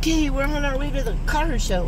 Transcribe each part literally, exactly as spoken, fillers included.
Okay, we're on our way to the car show.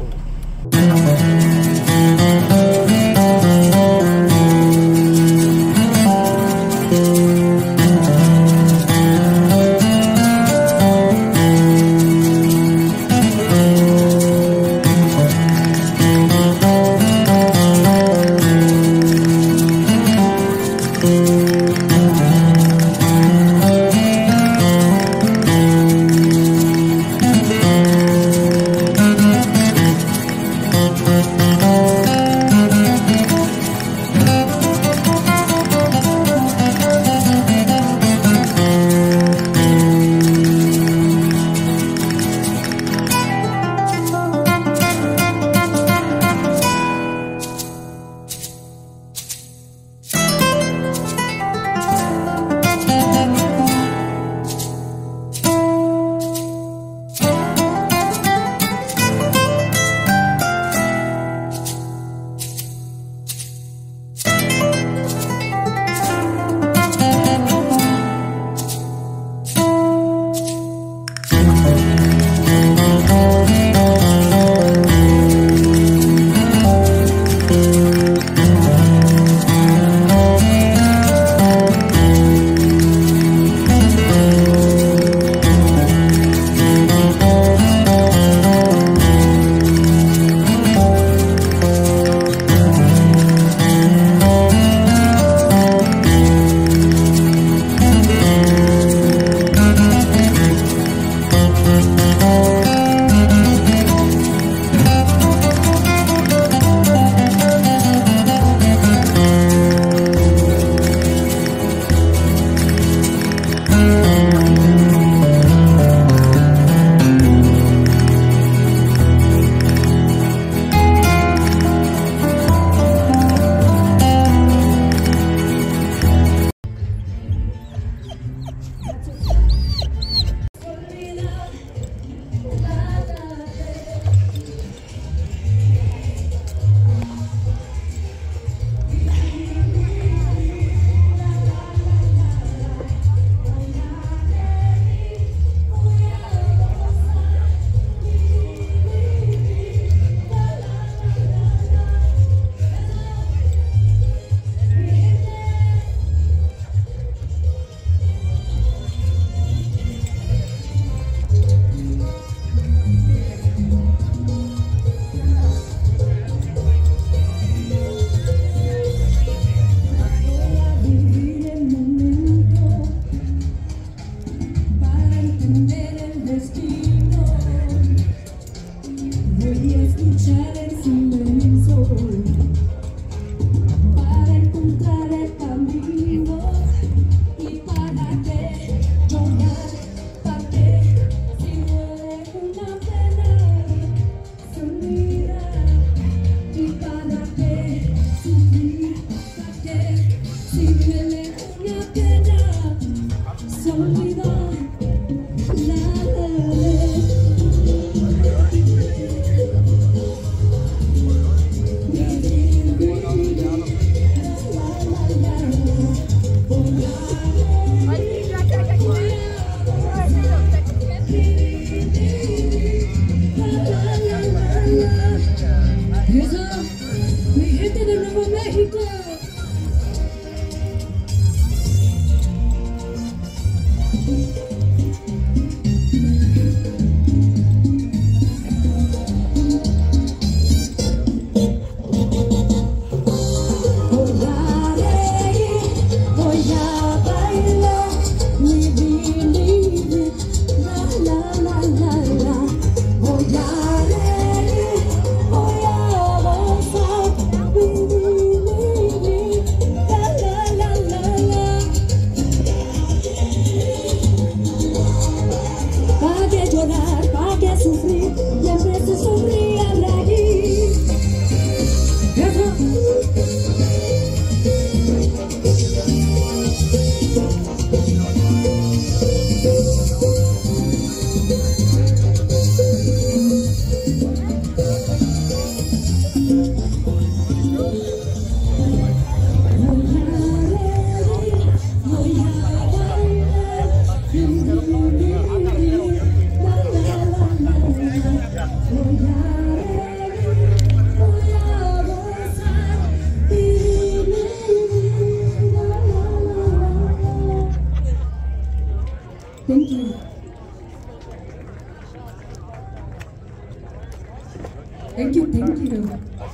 Thank you, thank you.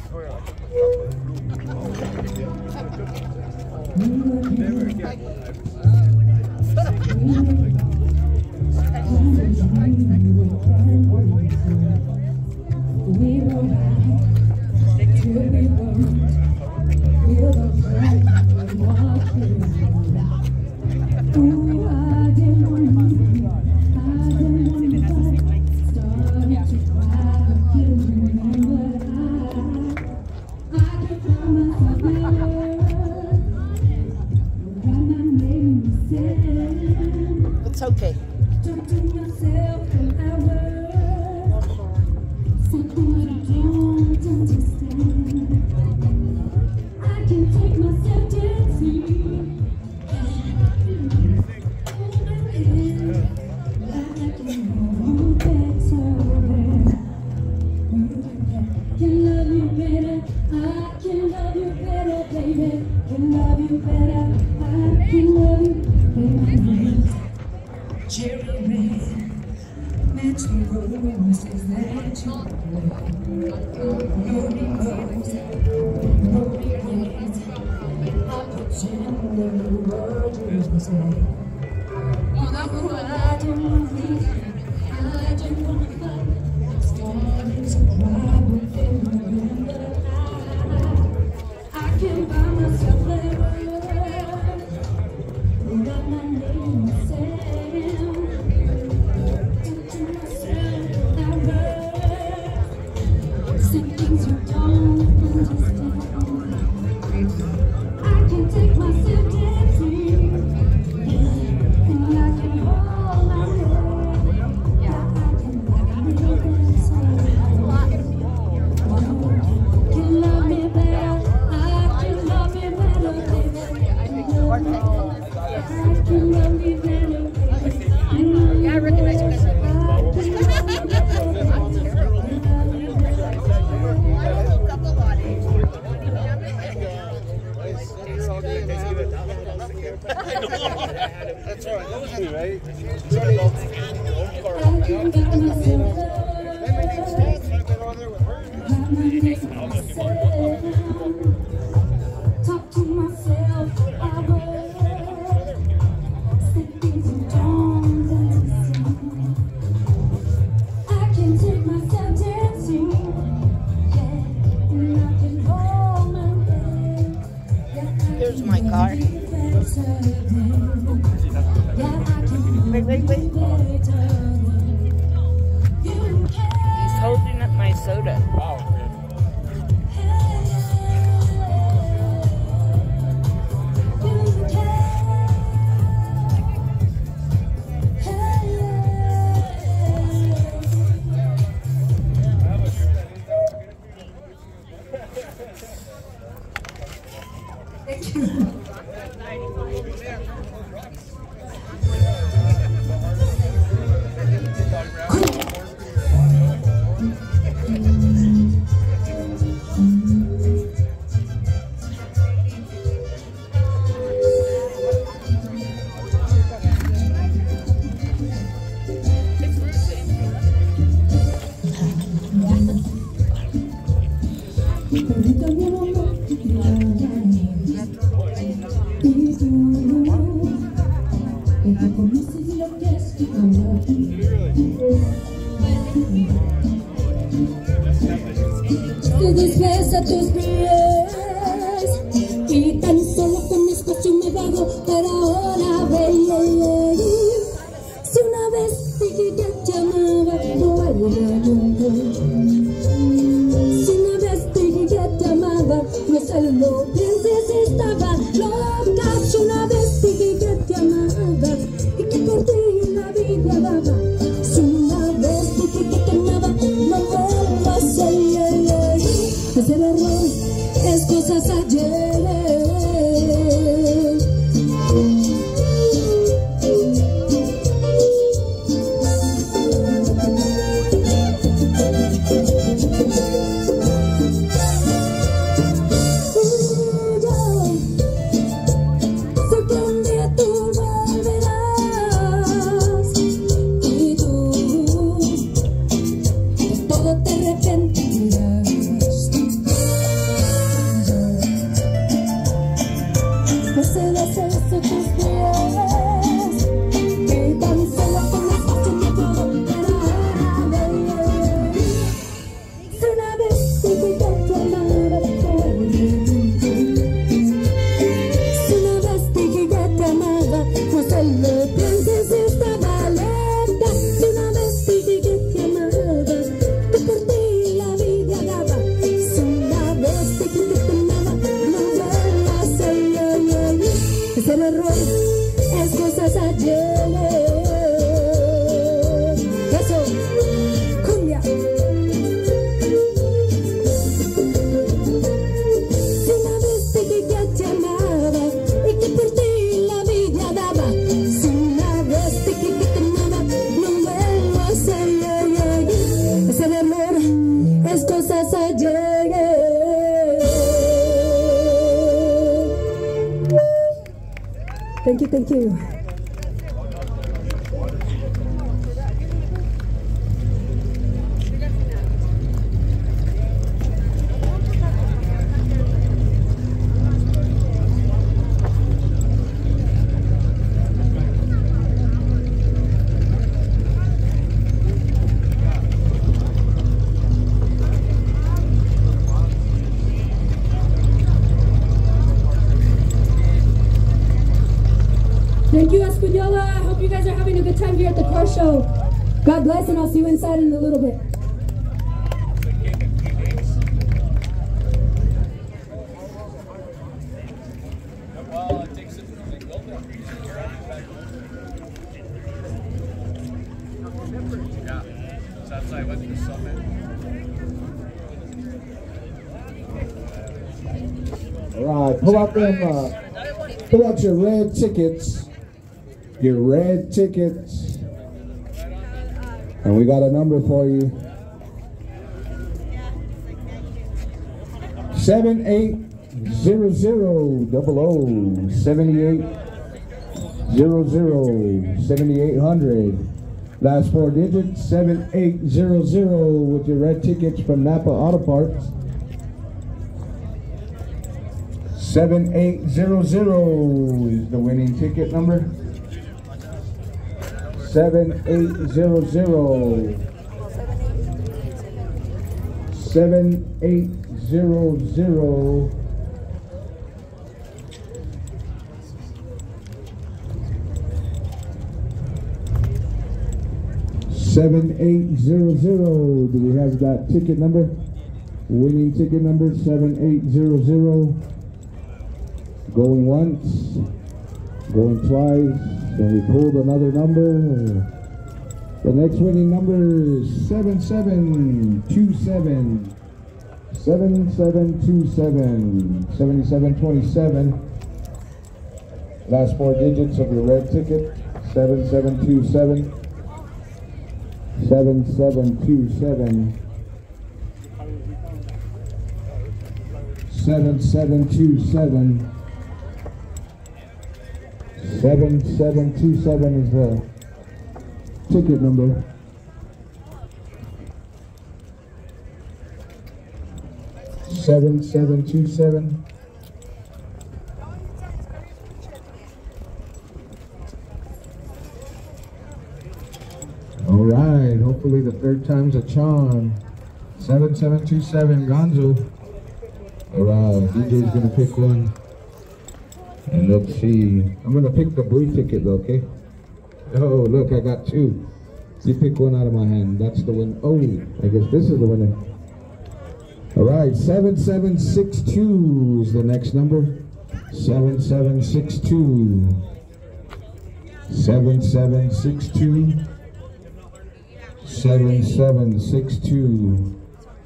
We will ride till we won't feel the burn of walking. Ooh, I didn't want to, I didn't want to fight. Started to cry, but didn't remember I, I could find myself there. Got my name in the sand. It's okay. Talk to myself for hours. Something I don't understand. I can take myself dancing. I can know better. Can love you better. I can love you better, baby. Can love you better. I can love you better. Cherry red, matching roses that you wear. No remorse, no regrets. I pretend every word you say. Oh, I don't think, I don't want to fight. Starting to cry, but then remember I, I can buy myself there. Got my name in the sand. Some things you don't understand. I can take myself dancing, and I can hold my head. Yeah, I can love me better. Can love me better. I can love me better, baby. I can love me better, baby. Yeah, I recognize what I said. That's right. That was me, right? Talk to myself for hours. Say things you don't understand. I can take myself dancing, yeah, and I can hold my head. Yeah, Here's my car. Wait, wait, wait. He's holding up my soda. Wow. Thank you. Te desliza tus pies y tan solo con despacio me vago, pero ahora ve. Si una vez dije que te amaba, no vuelve nunca. Si una vez dije que te amaba, no se lo pienses, estaba loca. Si una vez dije que te amaba y que por ti la vida daba. Si una vez dije que te amaba, no vuelvas a ir. Hacer error es cosas ayer. Todo te arrepentirás. grandes cosas ayer. Thank you, thank you. Thank you, Espanola. I hope you guys are having a good time here at the car show. God bless, and I'll see you inside in a little bit. All right, pull out them, uh, pull out your red tickets. Your red tickets, and we got a number for you. Seven eight zero zero double O seventy eight zero zero seventy eight hundred. Last four digits seven eight zero zero with your red tickets from Napa Auto Parts. Seven eight zero zero is the winning ticket number. Seven eight zero zero. Seven eight zero zero. Seven eight zero zero. Do we have that ticket number? Winning ticket number seven eight zero zero. Going once, going twice. Then we pulled another number. The next winning number is seven seven two seven. seven seven two seven. seventy-seven twenty-seven. Last four digits of your red ticket. seven seven two seven. seven seven two seven. seven seven two seven. seven seven two seven is the ticket number. seven seven two seven. All right, hopefully the third time's a charm. seven seven two seven, Gonzo. All right, D J's gonna pick one. And let's see, I'm gonna pick the blue ticket though, okay? Oh, look, I got two. You pick one out of my hand, that's the one. Oh, I guess this is the winner. All right, seven seven six two is the next number. seven seven six two. seven seven six two. seven seven six two.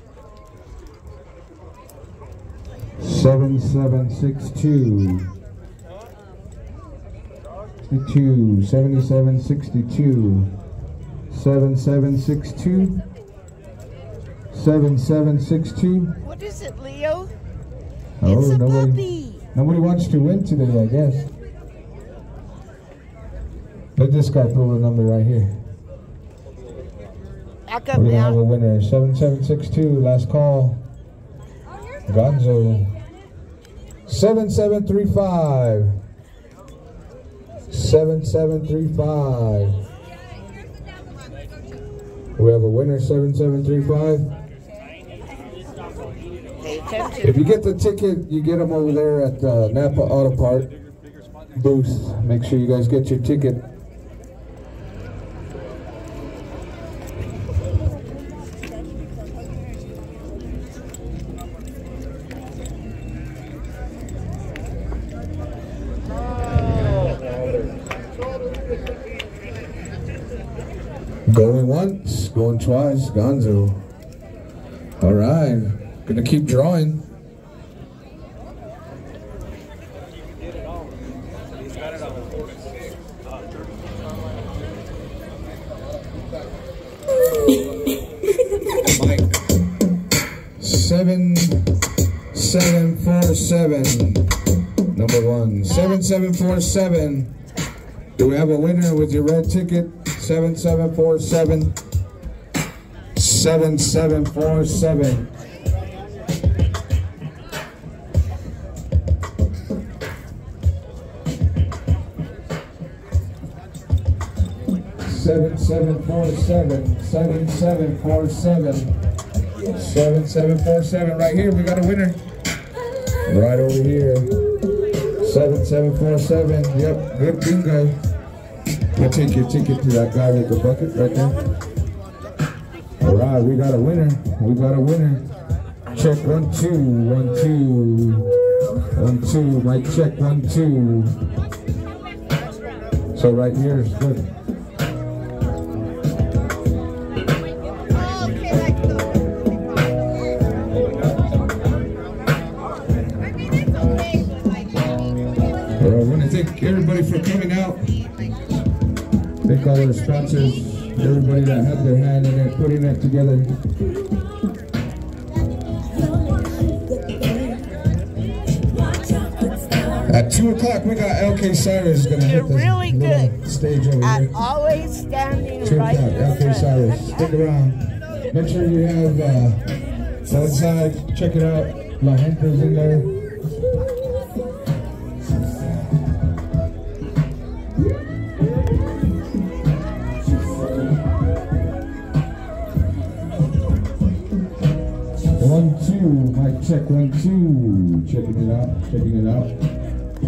seven seven six two. Two, seventy-seven sixty-two, seven seven six two, seven seven six two. What is it, Leo? Oh, it's a nobody, puppy. Nobody wants to win today, I guess. Let this guy pull the number right here. Back We're up gonna now. have a winner. seven seven six two, last call. Gonzo. seven seven three five. seven seven three five. We have a winner, seven seven three five. Pay attention. If you get the ticket, you get them over there at the Napa Auto Part booth. Make sure you guys get your ticket. Going once, going twice, Gonzo. All right, gonna keep drawing. Mike. seven. Number one. seven seven four seven. Do we have a winner with your red ticket? seven seven four seven. seven seven four seven. Seven seven four seven. Seven seven four seven. Seven seven four seven. Right here, we got a winner. Right over here. Seven seven four seven. Yep, good bingo. We'll take your ticket to that guy with the bucket right there. All right, we got a winner. We got a winner. Check one two one two one two. Mic check one two. So right here is good. I want to thank everybody for coming out. Thank all our sponsors, everybody that had their hand in it, putting it together. At two o'clock, we got L K Cyrus going to hit the really good. stage over I'm here. always standing two right o'clock, in L K front. Cyrus. Stick around. Make sure you have, uh, go inside, check it out. La Gente's in there. One, two, mic check, one, two. Checking it out, checking it out.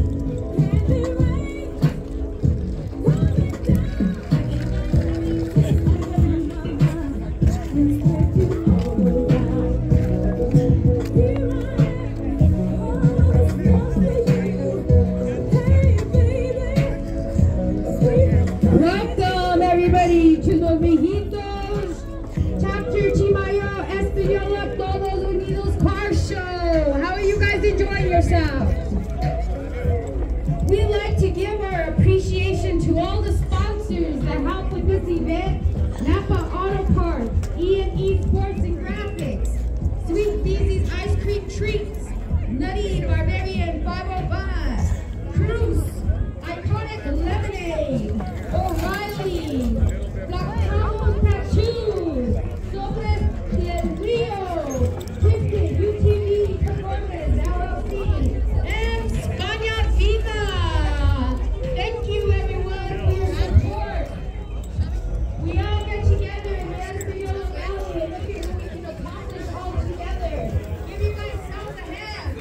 Welcome everybody to the Viejitos Chapter Chimayo Espanola Todos Unidos Car Show. How are you guys enjoying yourselves? We'd like to give our appreciation to all the sponsors that help with this event. Napa Auto Parts, E and E Sports and Graphics, Sweet Beezy's Ice Cream Treats, Nutty Barbarian five oh five, Cruz, Iconic Lemonade, O'Reilly, Black Cowboys Tattoos, Sobres del Rio, Twisted U T V Performance L L C, and Spania Vida. Thank you everyone for your support. We all get together in the Espanola Valley and look at what we can accomplish all together. Give you guys a hand.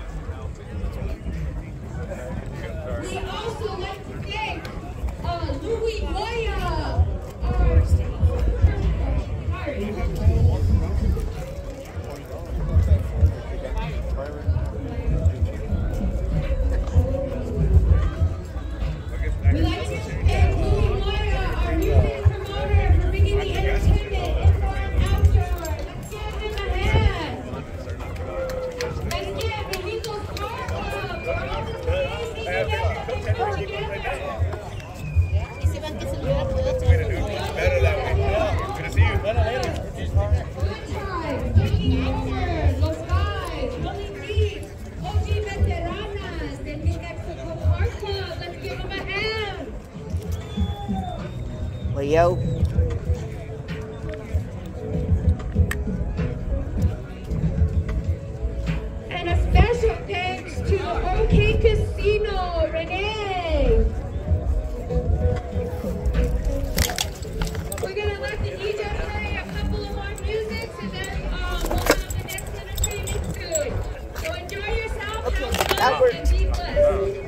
We also like to thank uh, Louis Goya, our sorry. We like to thank Louis Goya, our music promoter, for bringing the entertainment indoor and outdoor. Let's give him a hand. Let's get Viejitos Car Club for all the days together. Let's go together. Good time, taking over, Los Guys, Rolling Deep, O G Veteranas, the New Mexico Car Club. Let's give them a hand. Leo. And a special thanks to the OK Casino, Renee. We're gonna let the D J play a couple of more musics, and then um, we'll have the next entertainment soon. So enjoy yourself, Okay, have that fun, works. and be blessed.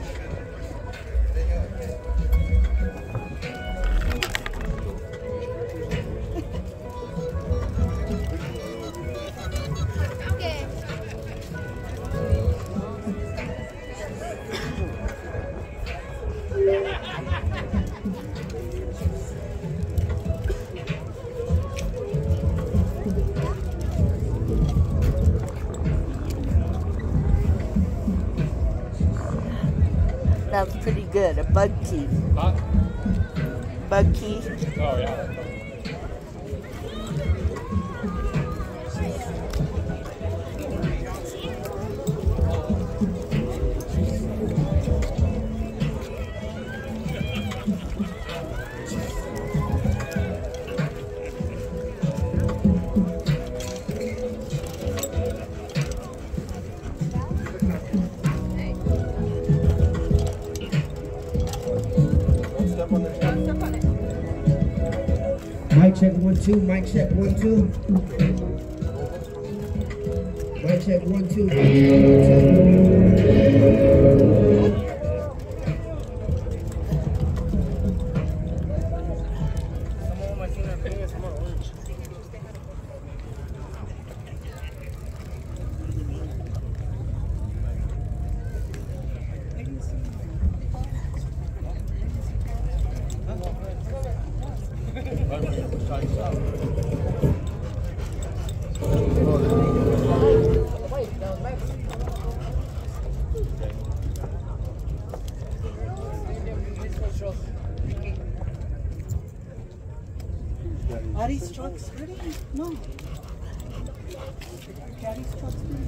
Sounds pretty good. A bug key. Huh? Bug key. Oh, yeah. one, two, mic check, one, two. Mic check, one, two, mic check, one, two. Are these trucks ready? No. Daddy's trucks ready?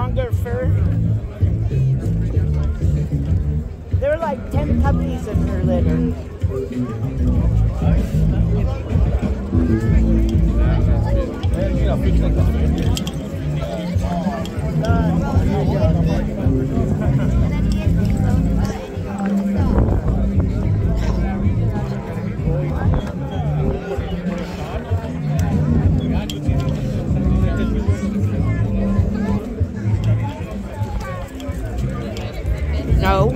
longer fur. There were like ten puppies in her litter. No.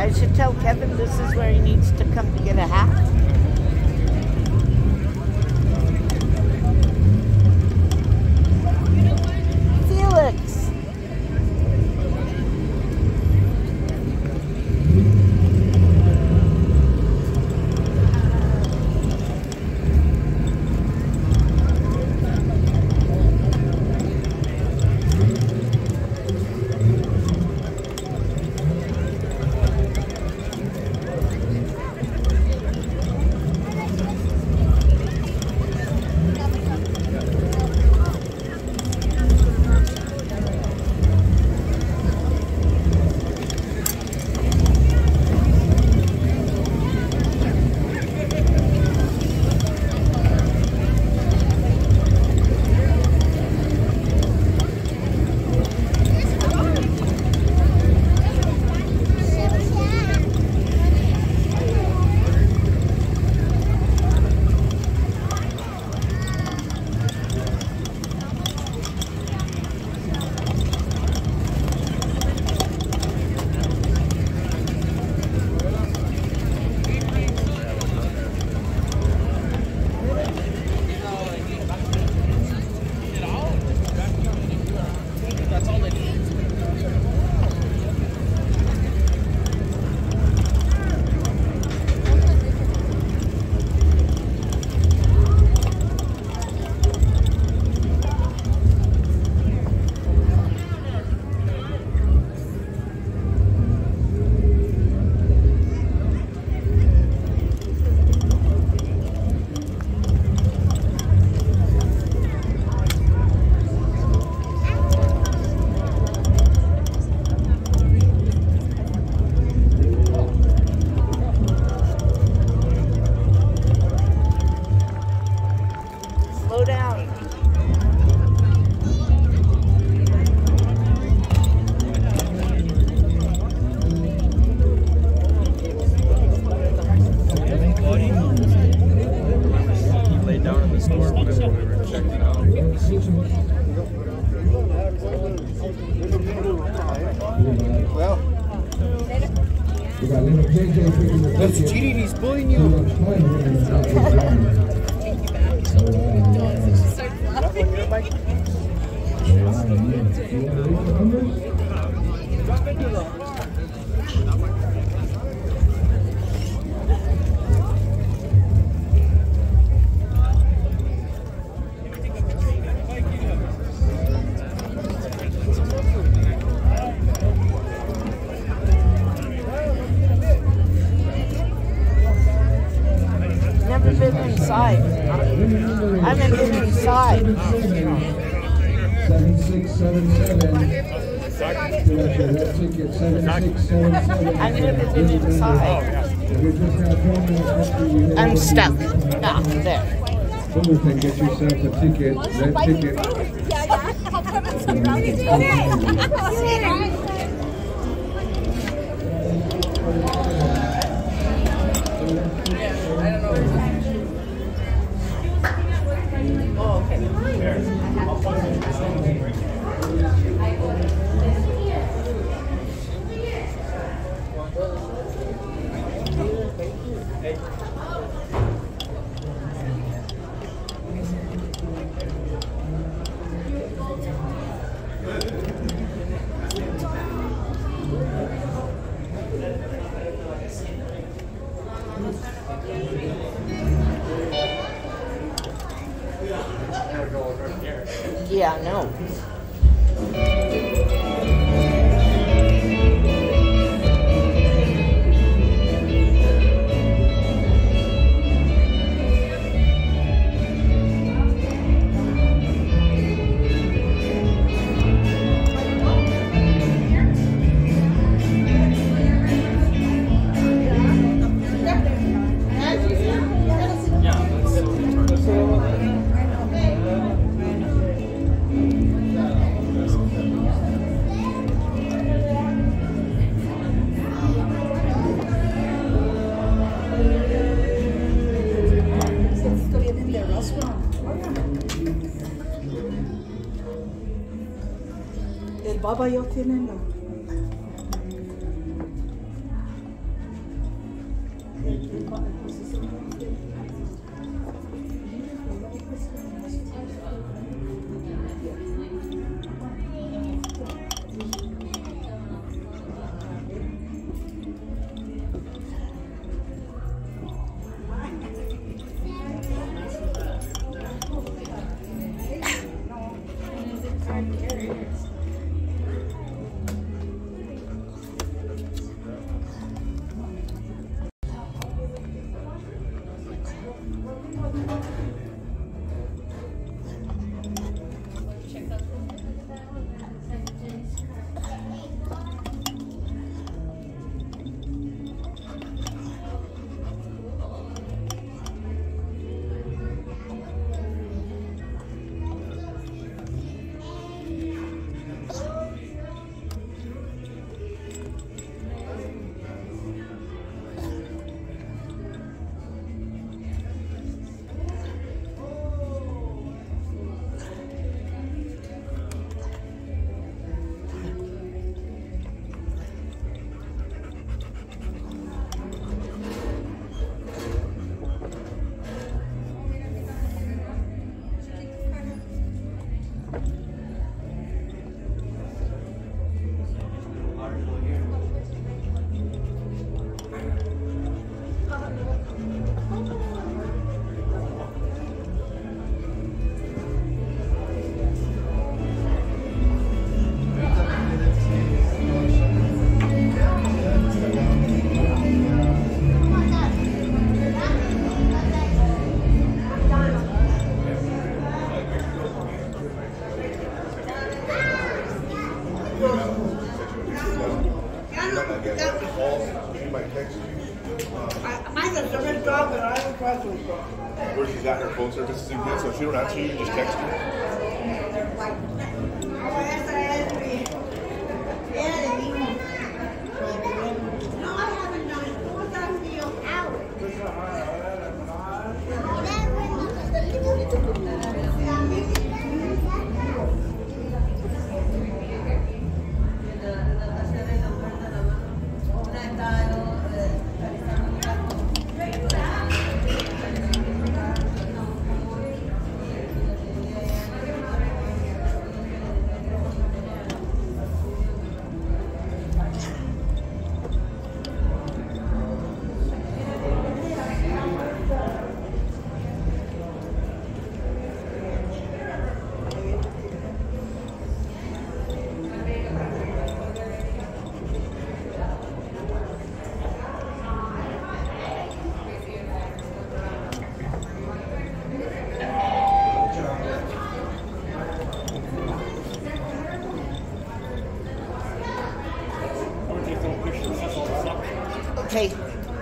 I should tell Kevin this is where he needs to come to get a hat. Felix! Slow down. He laid down in the store whenever we were checking it out. Well, we got little J J picking the That's ticket. cheating, he's bullying you. Never been inside. I haven't been inside. seven six seven seven. Ticket seven six seven seven. I've never been inside. I'm stuck. Ah, there. Fullerton, get yourself a ticket, red ticket. Yeah, I know. El babayote nena. Where she's at, her phone service isn't good, so if she don't answer you, just text her. Okay.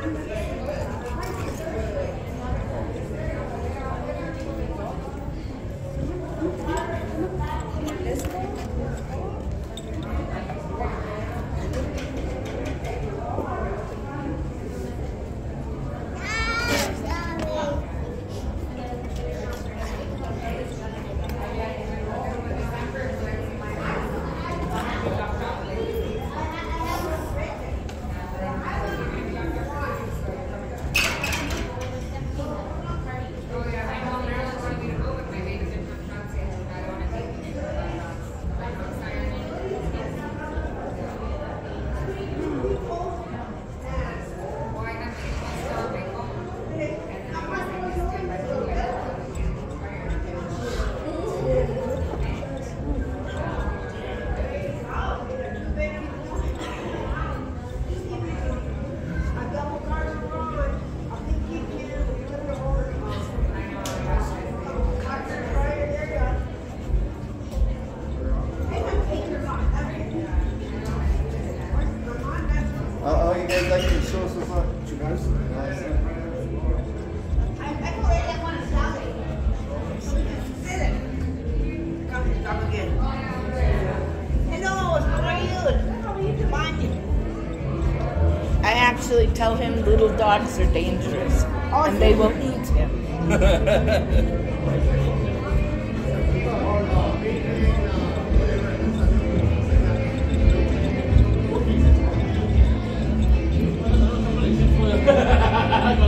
Oh, you guys like the show so far? You guys? I actually tell him little dogs are dangerous, and they will eat him. Ha ha ha ha!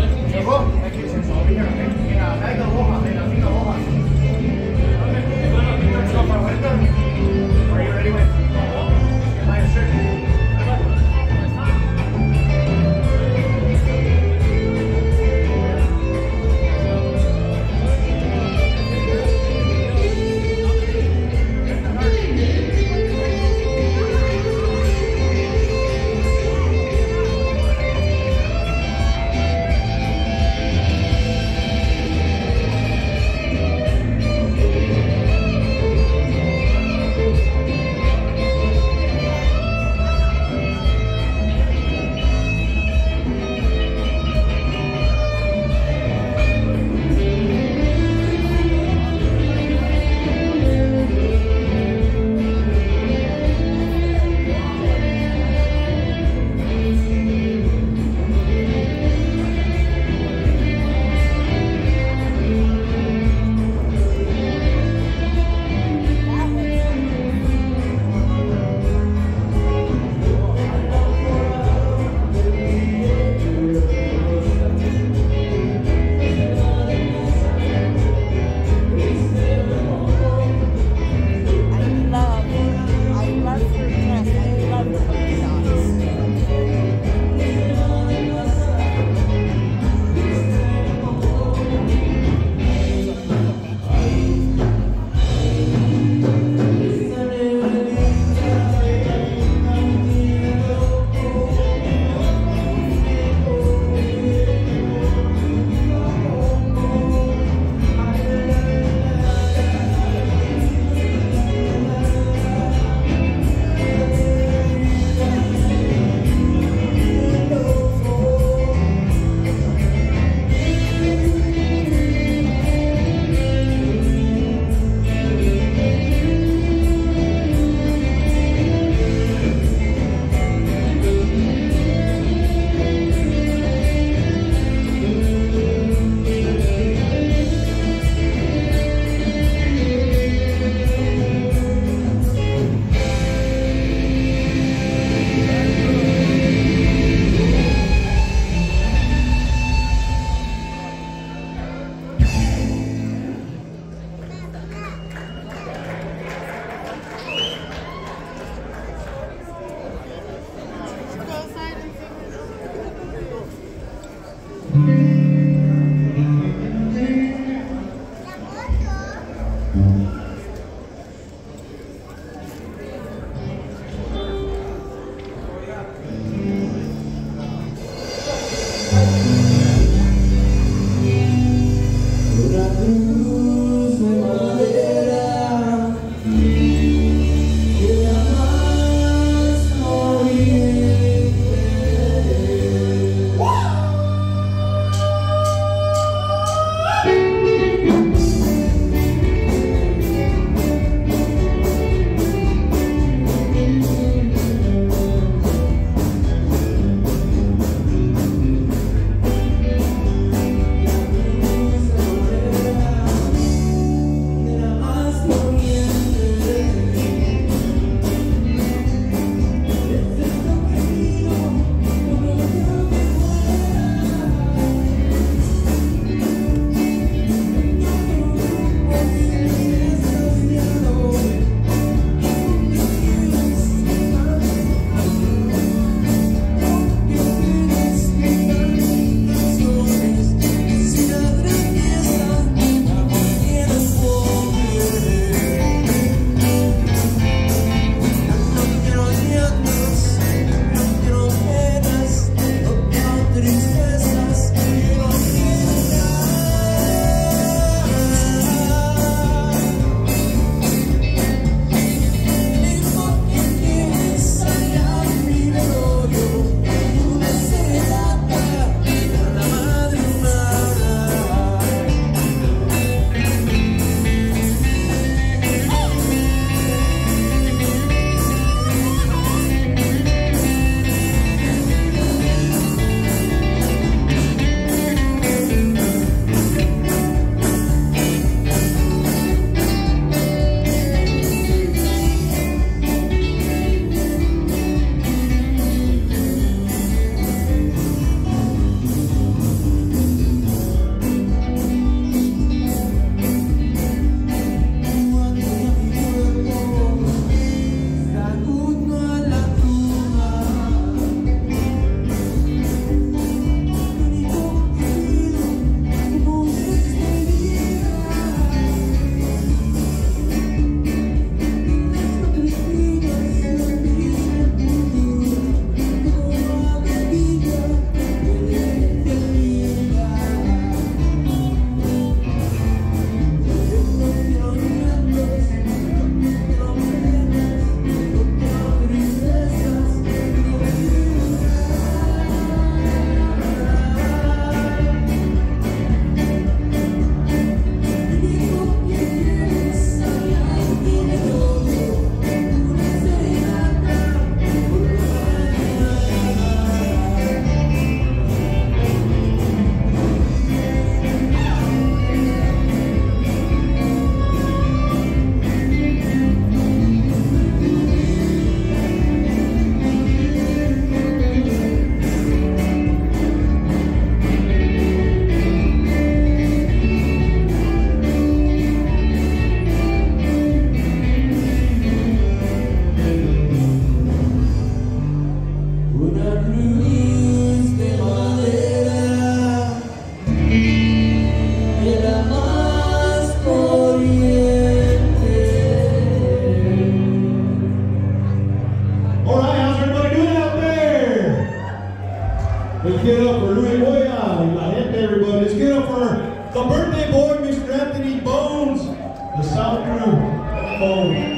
Let's give it up for Louis Boya y la gente, everybody. Let's give it up for the birthday boy, Mister Anthony Bones, the South Crew. Bones.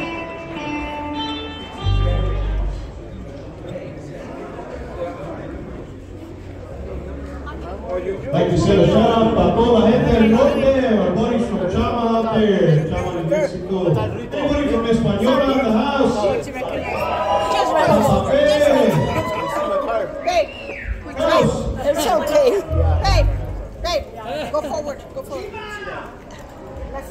Like to send a shout out para toda la gente del norte, our buddies from Chama out there, Chama in Mexico. Anybody from Española in the house? Hey, it's okay. Hey, hey, go forward, go forward. Let's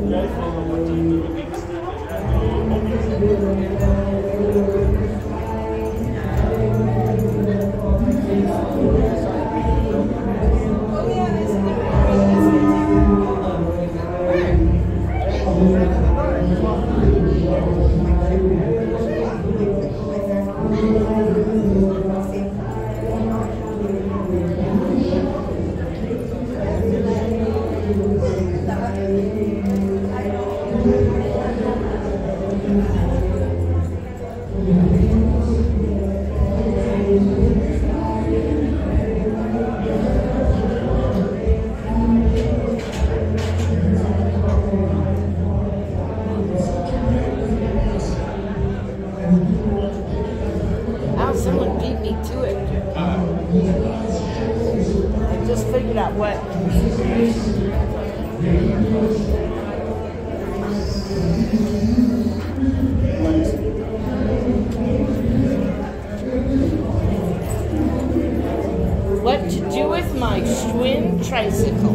Now someone beat me to it. I just figured out what. What to do with my Schwinn tricycle.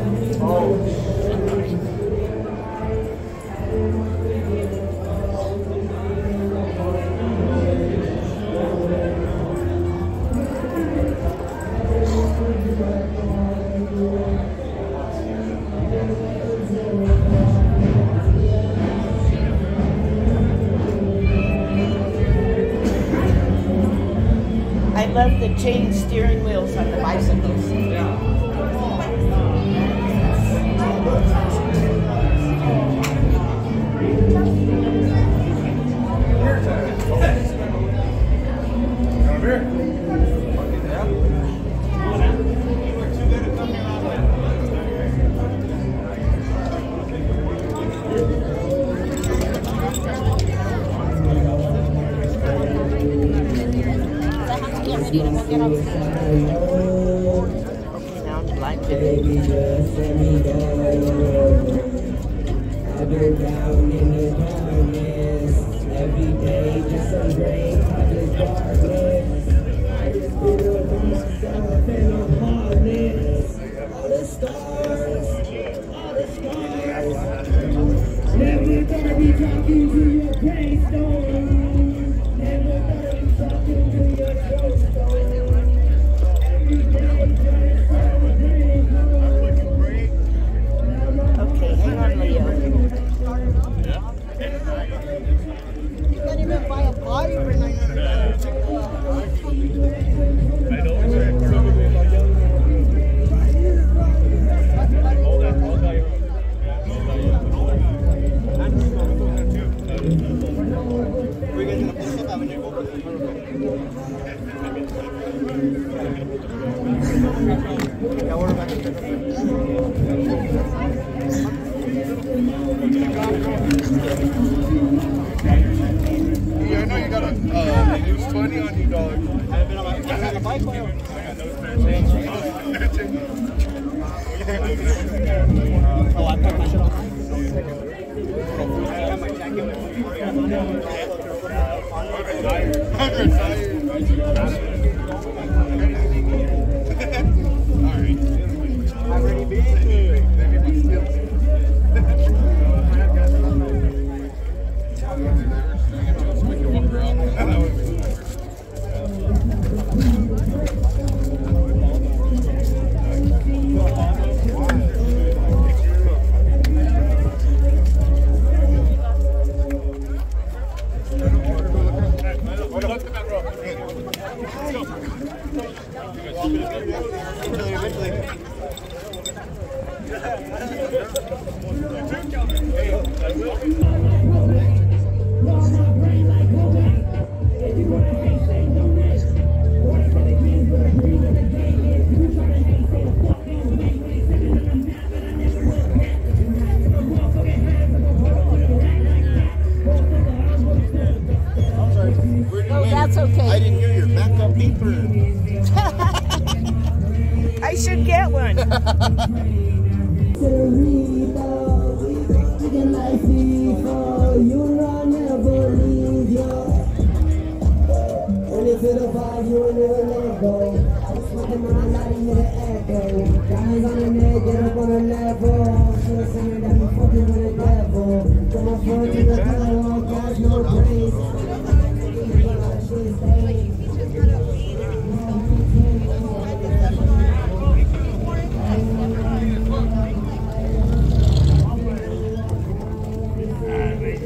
I love the chain steering wheels on the bicycles. Sounds like Baby, just let me go. I've been down in the darkness every day, just some great this darkness. I just feel myself in my heartless. All the stars, all the stars. Never gonna be talking to your gravestone. Never gonna be talking to your gravestone. Okay, hang on, Leo. You can't even buy a body for nine hundred dollars. I know it's right. Probably about young. All that, all that. We're getting a piece of avenue over yeah, we're about to check Yeah, I know you got a uh, use twenty on you, dog. I've been on my bike. I got no Oh, I put my shit on. I got my jacket with I already been. Oh, that's okay. I didn't hear your backup beeper. I should get one. Guys on the neck, get up on the level. Should have seen that we fucking with the devil.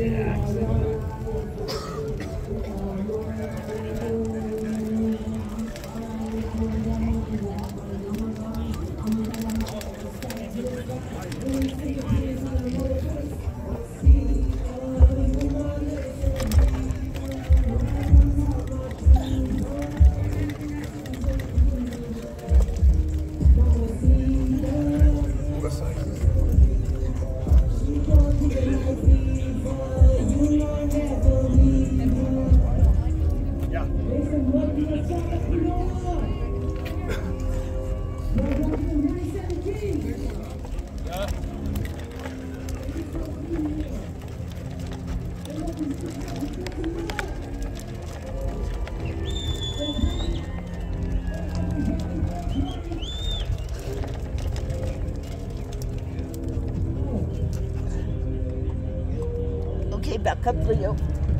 Okay, back up, Leo.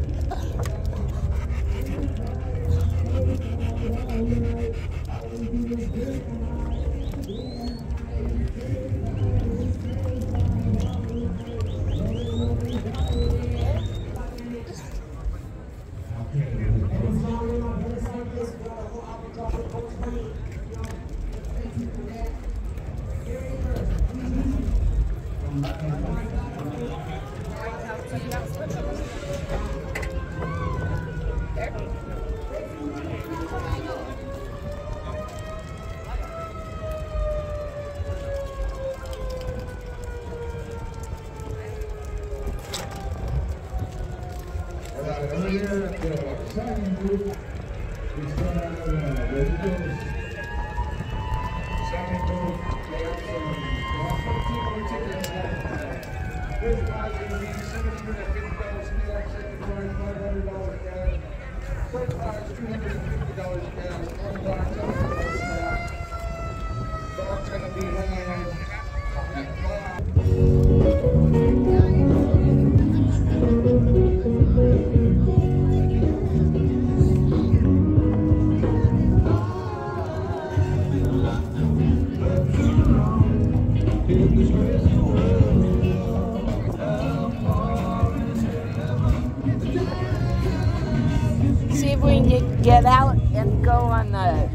See if we can get, get out and go on the,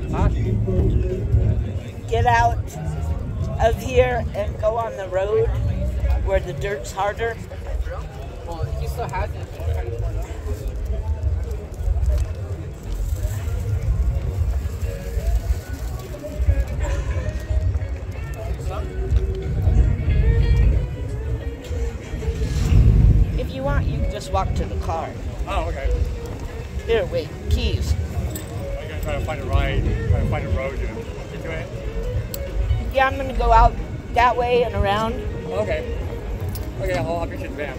get out of here and go on the road where the dirt's harder. Well, he still has it. If you want, you can just walk to the car. Oh, okay. Here, wait, keys. I'm gonna try to find a ride, try to find a road to get to it. Yeah, I'm gonna go out that way and around. Okay. Okay, I'll hop into the van.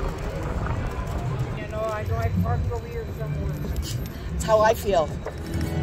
That's how I feel.